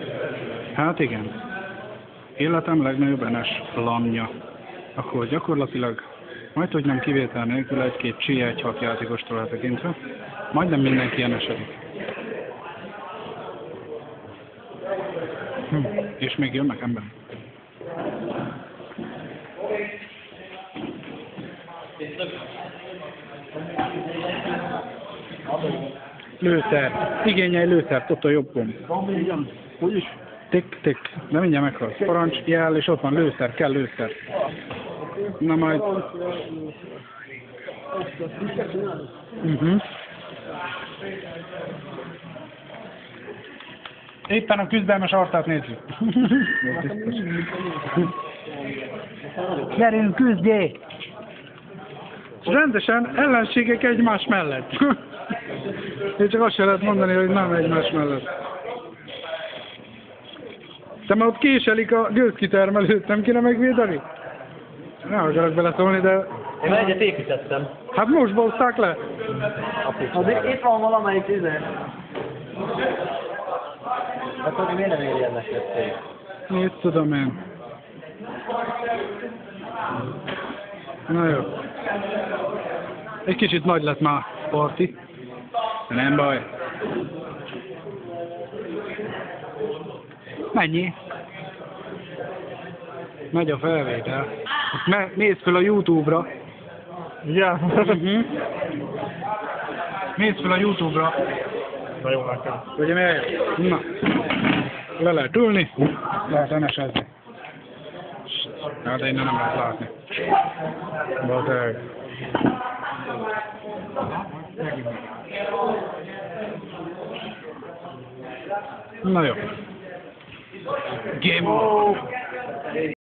Hát igen. Életem legnagyobb NS lamja. Akkor gyakorlatilag, majd hogy nem kivétel nélkül egy-két csia, egy hat játékostól eltekintve, majdnem mindenki NS-edik. És még jönnek ember. Lőszer. Igényelj lőszert, ott a jobb gomb. Hogy is? Tik. De mindjárt meghalsz. Parancs, jel, és ott van lőszer, kell lőszer. Na majd... Éppen a küzdelmes arcát nézzük. Gyerünk, küzdjé! Rendesen ellenségek egymás mellett. Én csak azt sem lehet mondani, hogy nem egymás mellett. De már ott késelik a gőzkitermelőt, nem kéne megvédeni? Nem akarok beleszólni, de... Én egyet építettem. Hát most bozták le. Azért itt van valamelyik izé. Akkor miért nem éri ennek lették? Mit tudom én. Na jó. Egy kicsit nagy lett már parti. De nem baj. Mennyi? Megy a felvétel. Nézd fel a YouTube-ra. Ja. Nézd fel a YouTube-ra. Na jó, nekem. Ugye miért? Na. Le lehet ülni. Lehet enesezni. Hát de innen nem lehet látni. Bazeg. Na jó. Game over.